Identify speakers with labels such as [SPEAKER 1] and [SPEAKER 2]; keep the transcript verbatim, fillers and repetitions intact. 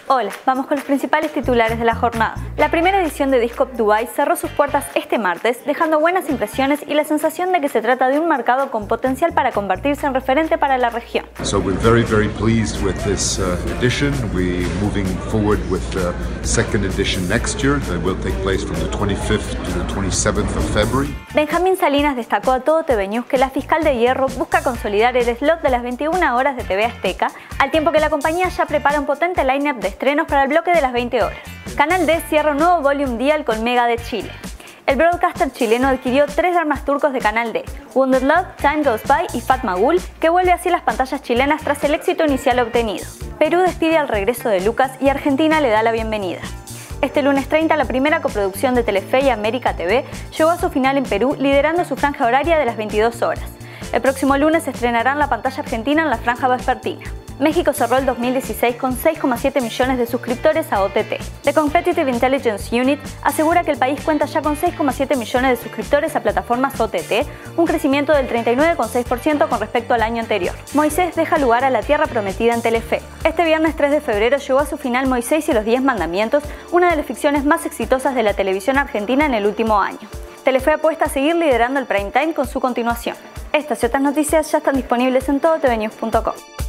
[SPEAKER 1] Hola, vamos con los principales titulares de la jornada. La primera edición de Discop Dubai cerró sus puertas este martes, dejando buenas impresiones y la sensación de que se trata de un mercado con potencial para convertirse en referente para la región.
[SPEAKER 2] So we're very, very pleased with this uh, edition. We're moving forward with the second edition next year that will take place from the twenty-fifth to the twenty-seventh of February.
[SPEAKER 1] Benjamín Salinas destacó a Todo T V News que la fiscal de Hierro busca consolidar el slot de las veintiuna horas de T V Azteca, al tiempo que la compañía ya prepara un potente line-up de estrenos para el bloque de las veinte horas. Canal D cierra un nuevo volume deal con Mega de Chile. El broadcaster chileno adquirió tres dramas turcos de Canal D, Wounded Love, Time Goes By y Fatma Gul, que vuelve así a las pantallas chilenas tras el éxito inicial obtenido. Perú despide al regreso de Lucas y Argentina le da la bienvenida. Este lunes treinta, la primera coproducción de Telefe y América T V llegó a su final en Perú, liderando su franja horaria de las veintidós horas. El próximo lunes se estrenará en la pantalla argentina en la franja vespertina. México cerró el dos mil dieciséis con seis coma siete millones de suscriptores a O T T. The Competitive Intelligence Unit asegura que el país cuenta ya con seis coma siete millones de suscriptores a plataformas O T T, un crecimiento del treinta y nueve coma seis por ciento con respecto al año anterior. Moisés deja lugar a La Tierra Prometida en Telefe. Este viernes tres de febrero llegó a su final Moisés y los diez mandamientos, una de las ficciones más exitosas de la televisión argentina en el último año. Telefe apuesta a seguir liderando el prime time con su continuación. Estas y otras noticias ya están disponibles en todo t v news punto com.